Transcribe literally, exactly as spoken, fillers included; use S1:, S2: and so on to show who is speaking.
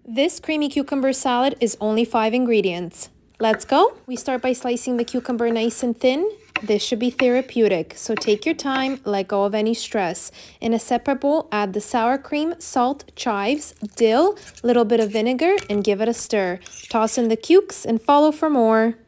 S1: This creamy cucumber salad is only five ingredients. Let's go. We start by slicing the cucumber nice and thin. This should be therapeutic, so take your time, let go of any stress. In a separate bowl, add the sour cream, salt, chives, dill, little bit of vinegar, and give it a stir. Toss in the cukes and follow for more.